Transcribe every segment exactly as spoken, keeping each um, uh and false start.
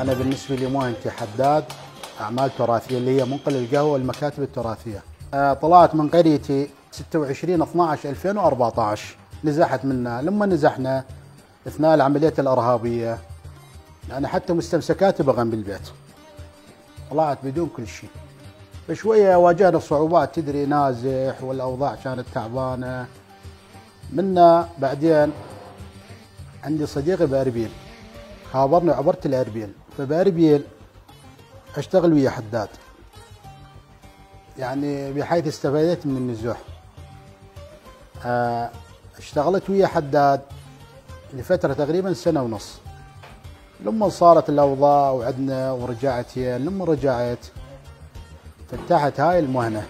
أنا بالنسبة لي مهنتي حداد أعمال تراثية اللي هي منقل القهوة والمكاتب التراثية. طلعت من قريتي ستة وعشرين اثناعش ألفين وأربعطعش، نزحت منها. لما نزحنا أثناء العمليات الإرهابية يعني حتى مستمسكاتي بغن بالبيت، طلعت بدون كل شيء. فشوية واجهنا صعوبات، تدري نازح والأوضاع كانت تعبانة منا. بعدين عندي صديقي بأربيل خابرني وعبرت لأربيل، فبأربيل أشتغل ويا حداد، يعني بحيث استفادت من النزوح. اشتغلت ويا حداد لفترة تقريبا سنة ونص. لما صارت الأوضاع وعدنا ورجعت هي، لما رجعت فتحت هاي المهنة.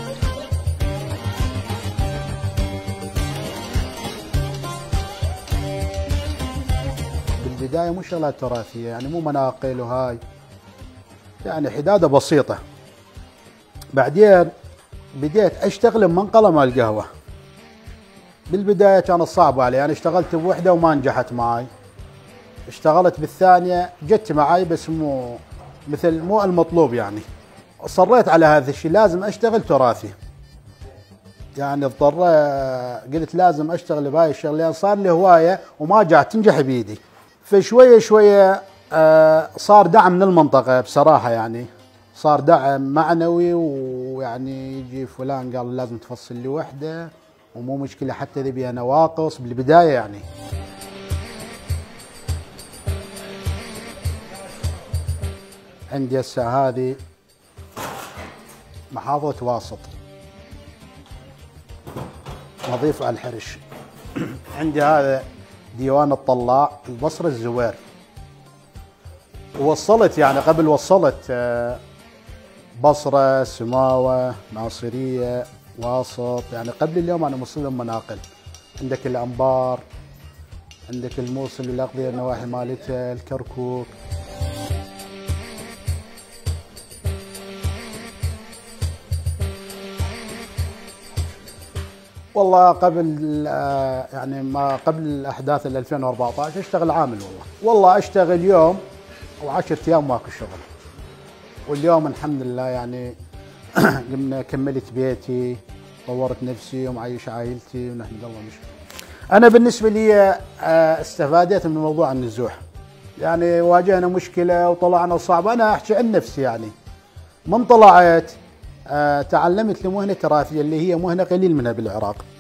بالبداية مو شغلات تراثية، يعني مو مناقل وهاي، يعني حدادة بسيطة. بعدين بديت أشتغل بمنقلة مال القهوة. بالبداية كانت صعبة علي، يعني اشتغلت بوحدة وما نجحت معي، اشتغلت بالثانية جت معي بس مو مثل مو المطلوب. يعني أصريت على هذا الشيء، لازم أشتغل تراثي. يعني اضطريت قلت لازم أشتغل بهاي الشغلة لأن صار لي هواية وما جات تنجح بيدي. فشوية شوية صار دعم من المنطقة بصراحة، يعني صار دعم معنوي، ويعني يجي فلان قال لازم تفصل لي وحدة ومو مشكلة حتى إذا بيها نواقص بالبداية. يعني عندي هسه هذه محافظة واسط، نظيف على الحرش. عندي هذا ديوان الطلاع البصرة الزوير. ووصلت يعني قبل وصلت بصرة، سماوة، ناصرية، واسط، يعني قبل اليوم أنا موصل لهم مناقل. عندك الأنبار، عندك الموصل للأقضية النواحي مالتها، الكركوك. والله قبل يعني ما قبل الأحداث ألفين وأربعطعش أشتغل عامل. والله والله أشتغل يوم وعشرة أيام ماكو شغل. واليوم الحمد لله يعني قمنا كملت بيتي، طورت نفسي ومعيش عائلتي ونحمد الله ونشكر. أنا بالنسبة لي استفادت من موضوع النزوح، يعني واجهنا مشكلة وطلعنا صعب. أنا أحكي عن نفسي، يعني من طلعت تعلمت لمهنة تراثية اللي هي مهنة قليل منها بالعراق.